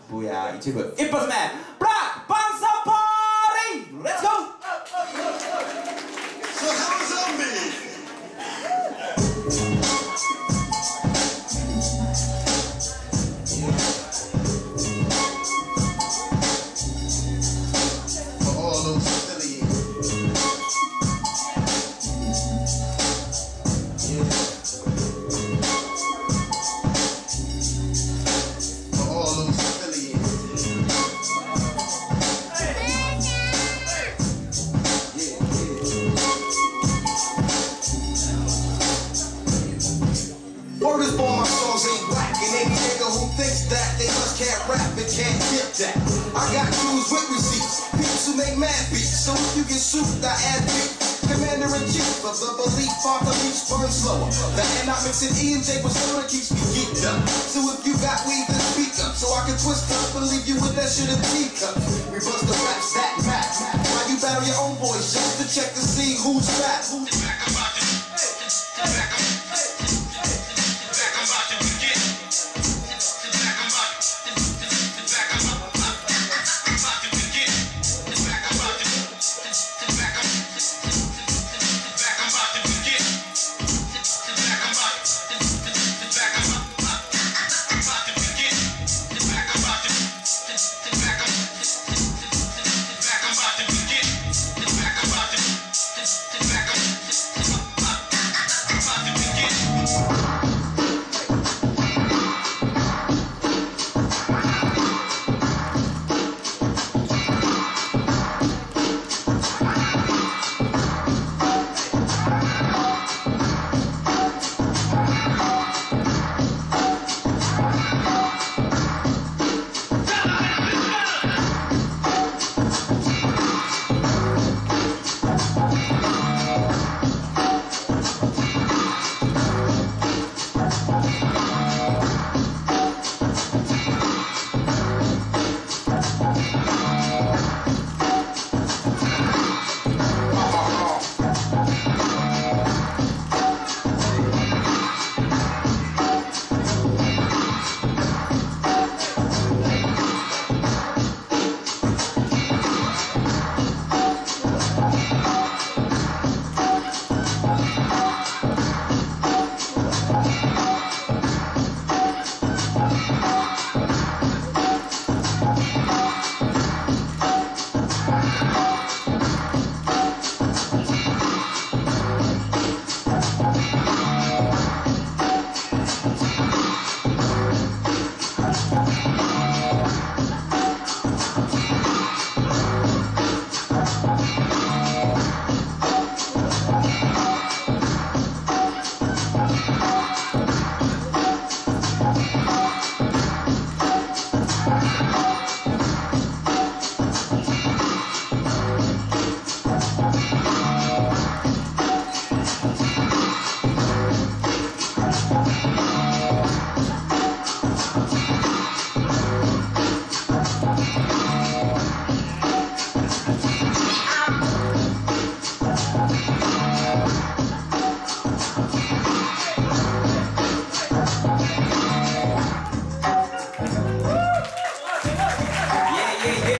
BOOYAH 一部一発目ブラックパンサーパーティーレッツゴー So how's that me? For all those affiliates. Yeah. For all those affiliates. Word is born, my songs ain't whack. And any nigga who thinks that they just can't rap and can't get that. I got crews with receipts, beats who make mad beats. So if you get sued, I add beat. Commander-in-chief of the belief, Panther beats burn slower. The economics in E&J was someone keeps me geeked up. So if you got weed, then speak up. So I can twist up and leave you with that shit in teacup. We bust the raps that match. Why you battle your own boys just to check to see who's fat?